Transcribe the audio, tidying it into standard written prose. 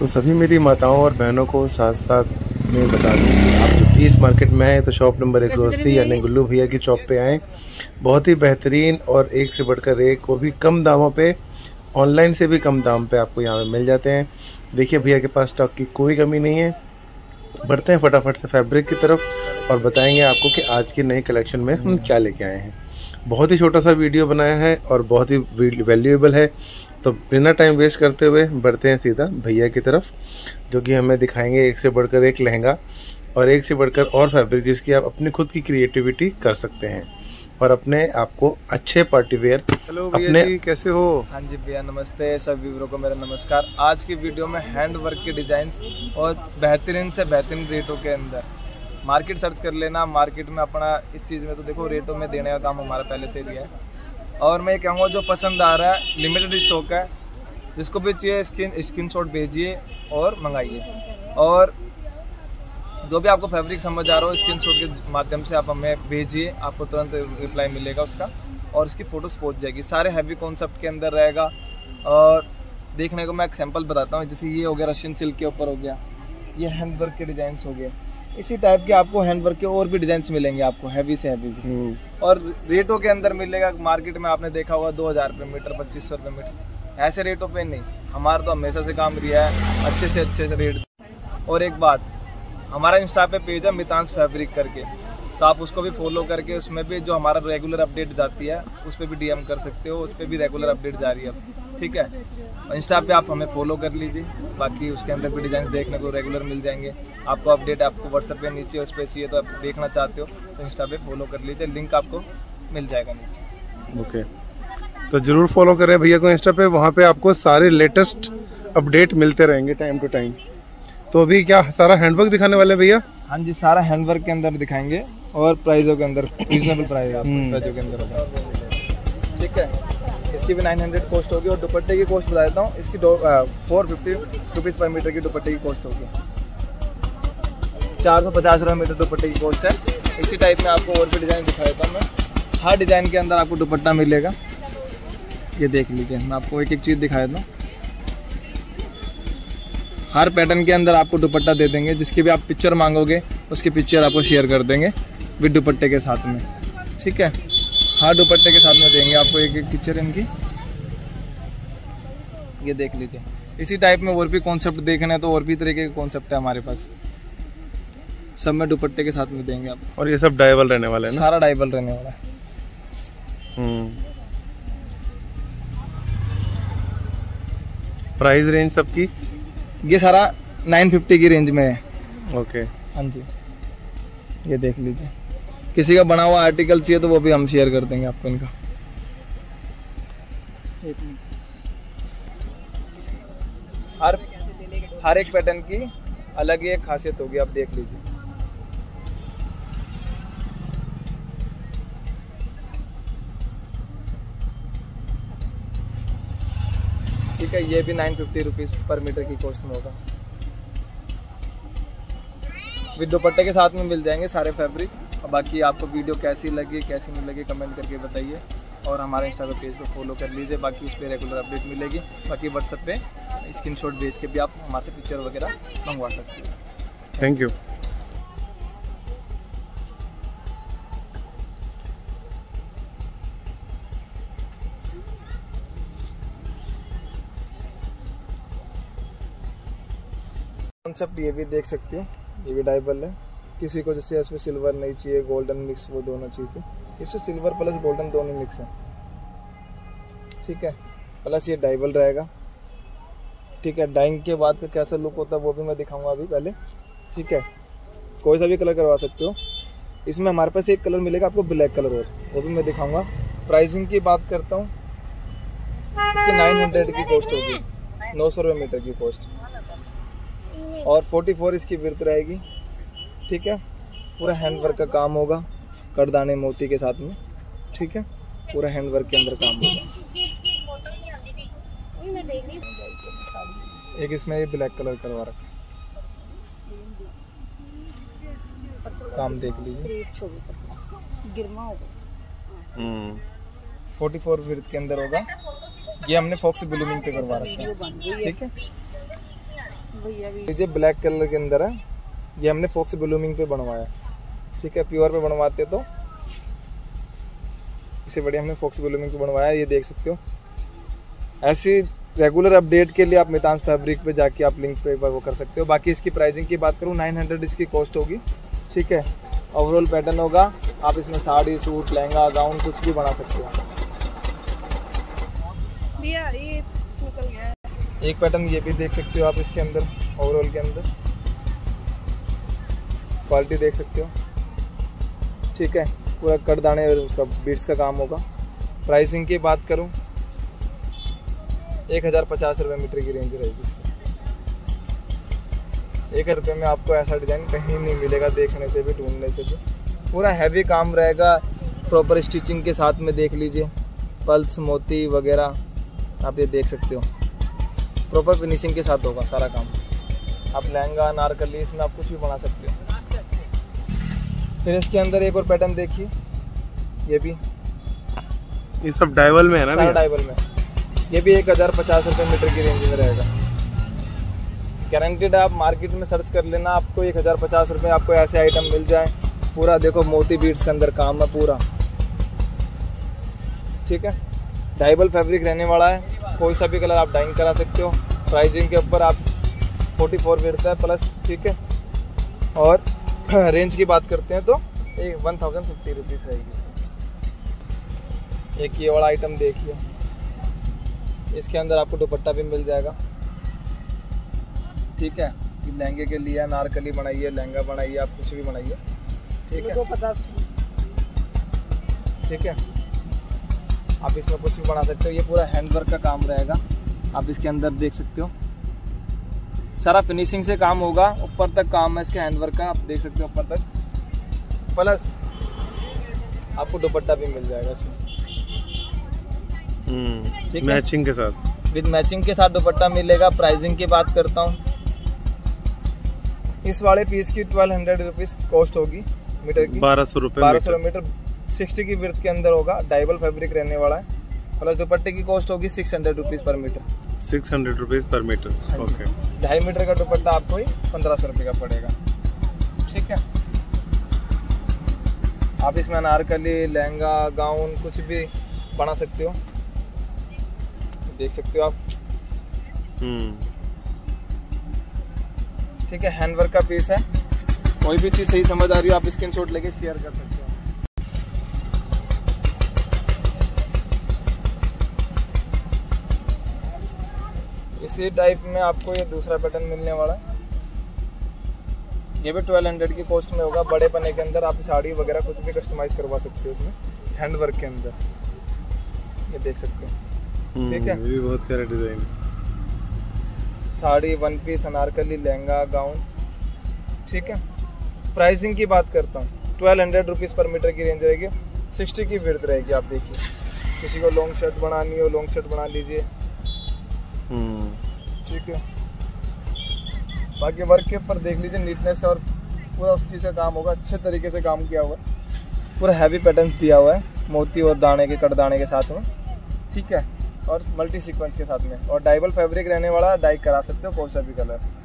तो सभी मेरी माताओं और बहनों को साथ साथ मैं बता दूं कि आप जो पीस मार्केट में आए तो शॉप नंबर 180 यानी गुल्लू भैया की शॉप पे आएँ। बहुत ही बेहतरीन और एक से बढ़कर एक, वो भी कम दामों पे, ऑनलाइन से भी कम दाम पे आपको यहाँ पे मिल जाते हैं। देखिए भैया के पास स्टॉक की कोई कमी नहीं है। बढ़ते हैं फटाफट से फैब्रिक की तरफ और बताएंगे आपको कि आज की नई कलेक्शन में हम क्या लेके आए हैं। बहुत ही छोटा सा वीडियो बनाया है और बहुत ही वैल्यूएबल है, तो बिना टाइम वेस्ट करते हुए बढ़ते हैं सीधा भैया की तरफ, जो कि हमें दिखाएंगे एक से बढ़कर एक लहंगा और एक से बढ़कर और फैब्रिक, जिसकी आप अपनी खुद की क्रिएटिविटी कर सकते हैं और अपने आपको अच्छे पार्टी वेयर। हेलो भैया जी, कैसे हो? हाँ जी भैया, नमस्ते। सब व्यूअरों को मेरा नमस्कार। आज की वीडियो में हैंड वर्क के डिजाइन और बेहतरीन से बेहतरीन रेटों के अंदर मार्केट सर्च कर लेना। मार्केट में अपना इस चीज़ में तो देखो रेटों में देने का काम हमारा पहले से ही है, और मैं कहूँगा जो पसंद आ रहा है लिमिटेड स्टॉक है, जिसको भी चाहिए स्क्रीनशॉट भेजिए और मंगाइए। और जो भी आपको फैब्रिक समझ आ रहा हो स्क्रीनशॉट के माध्यम से आप हमें भेजिए, आपको तुरंत रिप्लाई मिलेगा उसका और उसकी फ़ोटोज़ पहुंच जाएगी। सारे हैवी कॉन्सेप्ट के अंदर रहेगा। और देखने को मैं एक सैंपल बताता हूँ, जैसे ये हो गया रशियन सिल्क के ऊपर हो गया, ये हैंड वर्क के डिजाइन हो गए। इसी टाइप के आपको हैंड वर्क के और भी डिजाइन मिलेंगे आपको, हैवी से हैवी भी। और रेटों के अंदर मिलेगा। मार्केट में आपने देखा होगा 2000 रुपये मीटर, 2500 रुपये मीटर, ऐसे रेटों पे नहीं। हमारा तो हमेशा से काम रिया है अच्छे से रेट। और एक बात, हमारा इंस्टा पे पेज है मितांश फैब्रिक करके, तो आप उसको भी फॉलो करके उसमें भी जो हमारा रेगुलर अपडेट जाती है उस पर भी डीएम कर सकते हो, उस पर भी रेगुलर अपडेट जा रही है अब, ठीक है। इंस्टा पे आप हमें फॉलो कर लीजिए, बाकी उसके अंदर भी डिजाइन देखने को रेगुलर मिल जाएंगे आपको। अपडेट आपको व्हाट्सएप पे नीचे उस पर चाहिए तो आप देखना चाहते हो तो इंस्टा पे फॉलो कर लीजिए, लिंक आपको मिल जाएगा नीचे। ओके, तो जरूर फॉलो करें भैया को इंस्टा पे, वहाँ पे आपको सारे लेटेस्ट अपडेट मिलते रहेंगे टाइम टू टाइम। तो अभी क्या सारा हैंडवर्क दिखाने वाले भैया? हाँ जी, सारा हैंडवर्क के अंदर दिखाएंगे और प्राइसों के अंदर रिजनेबल प्राइसों के अंदर होगा, ठीक है। इसकी भी 900 कॉस्ट होगी। और दुपट्टे की कॉस्ट बता देता हूँ, इसकी 450 रुपीज़ पर मीटर की दुपट्टे की कॉस्ट होगी। 450 रुपये मीटर दुपट्टे की कॉस्ट है। इसी टाइप में आपको और भी डिज़ाइन दिखा देता हूँ मैं। हर डिज़ाइन के अंदर आपको दुपट्टा मिलेगा, ये देख लीजिए। मैं आपको एक एक चीज़ दिखा देता हूँ। हर पैटर्न के अंदर आपको दुपट्टा दे देंगे, जिसकी भी आप पिक्चर मांगोगे उसकी पिक्चर आपको शेयर कर देंगे विद दुपट्टे के साथ में, ठीक है। हर दुपट्टे के साथ में देंगे आपको एक एक पिक्चर इनकी, ये देख लीजिए। इसी टाइप में और भी कॉन्सेप्ट देखना है तो और भी तरीके के कॉन्सेप्ट है हमारे पास, सब में दुपट्टे के साथ में देंगे आप। और ये सब डाइबल रहने वाला है ना? सारा डाइबल रहने वाला है। प्राइस रेंज सबकी ये सारा 950 की रेंज में है। ओके, हाँ जी, ये देख लीजिए। किसी का बना हुआ आर्टिकल चाहिए तो वो भी हम शेयर कर देंगे आपको इनका। हर एक पैटर्न की अलग ही एक खासियत होगी, आप देख लीजिए। ठीक है, ये भी 950 रुपीज़ पर मीटर की कॉस्ट में होगा। विद दुपट्टे के साथ में मिल जाएंगे सारे फैब्रिक। और बाकी आपको वीडियो कैसी लगी कैसी नहीं लगी कमेंट करके बताइए, और हमारे इंस्टाग्राम पेज को फॉलो कर लीजिए, बाकी उस पर रेगुलर अपडेट मिलेगी। बाकी व्हाट्सएप पे स्क्रीनशॉट भेज के भी आप हमारे से पिक्चर वगैरह मंगवा सकते हैं। Thank you. कॉन्सेप्ट ये भी देख सकते हो, ये भी डाइबल है। किसी को जैसे इसमें सिल्वर नहीं चाहिए, गोल्डन मिक्स, वो दोनों चीज़ थी। इसमें सिल्वर प्लस गोल्डन दोनों मिक्स है, ठीक है। प्लस ये डाइबल रहेगा, ठीक है। डाइंग के बाद का कैसा लुक होता है वो भी मैं दिखाऊंगा अभी पहले, ठीक है। कोई सा भी कलर करवा सकते हो। इसमें हमारे पास एक कलर मिलेगा आपको ब्लैक कलर, और वो भी मैं दिखाऊंगा। प्राइसिंग की बात करता हूँ, इसकी 900 की कॉस्ट होगी, 900 रुपये मीटर की कॉस्ट। और 44 इसकी विड्थ रहेगी, ठीक है। पूरा हैंडवर्क का काम होगा, करदाने मोती के साथ में, ठीक है। पूरा हैंडवर्क के अंदर काम होगा। एक इसमें ये ब्लैक कलर करवा रखा है, काम देख लीजिए। 44 विड्थ के अंदर होगा। ये हमने फॉक्स ब्लूमिंग पे करवा रखा है, ठीक है। ये ब्लैक कलर के अंदर है, ये हमने फॉक्स ब्लूमिंग पे बनवाया। ठीक है, प्योर पे बनवाते तो इससे बढ़िया हमने फॉक्स ब्लूमिंग पे बनवाया, ये देख सकते हो। ऐसी रेगुलर अपडेट के लिए आप मितांश फैब्रिक पे जाके आप लिंक पे एक बार वो कर सकते हो। बाकी इसकी प्राइसिंग की बात करूँ 900 इसकी कॉस्ट होगी। ठीक है, ओवरऑल पैटर्न होगा, आप इसमें साड़ी, सूट, लहंगा, गाउन कुछ भी बना सकते हो। भैया ये निकल गया है। एक पैटर्न ये भी देख सकते हो आप इसके अंदर, ओवरऑल के अंदर क्वालिटी देख सकते हो। ठीक है, पूरा कटदाने और उसका बीट्स का काम होगा। प्राइसिंग की बात करूं 1050 रुपये मीटर की रेंज रहेगी इसकी। 1000 रुपये में आपको ऐसा डिज़ाइन कहीं नहीं मिलेगा, देखने से भी, ढूंढने से भी। पूरा हैवी काम रहेगा, प्रॉपर स्टिचिंग के साथ में देख लीजिए, पल्स, मोती वगैरह आप ये देख सकते हो। प्रॉपर फिनिशिंग के साथ होगा सारा काम। आप लहंगा, अनारकली, इसमें आप कुछ भी बना सकते हो। फिर इसके अंदर एक और पैटर्न देखिए, ये भी, ये सब डाइवल में है ना? सारा डाइवल में। ये भी 1050 रुपये मीटर की रेंज में रहेगा। गारंटेड, आप मार्केट में सर्च कर लेना, आपको 1050 रुपये आपको ऐसे आइटम मिल जाए। पूरा देखो मोती बीट्स के अंदर काम है पूरा। ठीक है, डाइबल फैब्रिक रहने वाला है, कोई सा भी कलर आप डाइंग करा सकते हो। प्राइसिंग के ऊपर आप 44 मिलता है प्लस। ठीक है, और रेंज की बात करते हैं तो 1050 रुपीज़ रहेगी। एक ये वाला आइटम देखिए, इसके अंदर आपको दुपट्टा भी मिल जाएगा। ठीक है, लहंगे के लिए अनारकली बनाइए, लहंगा बनाइए, आप कुछ भी बनाइए। ठीक है, 50। ठीक है, आप इसमें कुछ भी बना सकते हो। ये पूरा हैंडवर्क का काम रहेगा, आप इसके अंदर देख सकते हो। सारा फिनिशिंग से काम होगा, ऊपर तक काम है इसके हैंडवर्क का, आप देख सकते हो ऊपर तक। प्लस आपको दुपट्टा भी मिल जाएगा इसमें, ठीक है, मैचिंग के साथ, विद मैचिंग के साथ दुपट्टा मिलेगा। प्राइसिंग की बात करता हूँ, इस वाले पीस की 1200 रुपीज़ कॉस्ट होगी मीटर की। 1200 रुपये मीटर 60 की विड्थ के अंदर होगा, डाइबल फैब्रिक रहने वाला है। प्लस दुपट्टे की कॉस्ट होगी 600 rupees per metre. 600 rupees per metre. Okay, 2.5 metre का दुपट्टा आपको ही 1500 रुपये का पड़ेगा। ठीक है, आप इसमें अनारकली, लहंगा, गाउन कुछ भी बना सकते हो, देख सकते हो आप। ठीक है, हैंडवर्क का पीस है। कोई भी चीज़ सही समझ आ रही हो आप स्क्रीनशॉट लेके शेयर कर सकते हो। इसी टाइप में आपको ये दूसरा पैटर्न मिलने वाला है, ये भी 1200 की कॉस्ट में होगा। बड़े पन्ने के अंदर आप साड़ी वगैरह कुछ भी कस्टमाइज करवा सकते हो इसमें, हैंडवर्क के अंदर, ये देख सकते हो। ठीक है, ये भी बहुत प्यारा डिजाइन है। Sari, one piece, anarkali, lehenga, gown. ठीक है, प्राइसिंग की बात करता हूँ 1200 रुपीज़ पर मीटर की रेंज रहेगी। 60 की विड्थ रहेगी, आप देखिए। किसी को लॉन्ग शर्ट बनानी हो, लॉन्ग शर्ट बना लीजिए। ठीक है, बाकी वर्क के ऊपर देख लीजिए, नीटनेस और पूरा उस चीज़ का काम होगा, अच्छे तरीके से काम किया हुआ है। पूरा हैवी पैटर्न दिया हुआ है, मोती और दाने के, कटदाने के साथ में। ठीक है, और मल्टी सीक्वेंस के साथ में, और डाइबल फैब्रिक रहने वाला, डाई करा सकते हो कोई सा भी कलर।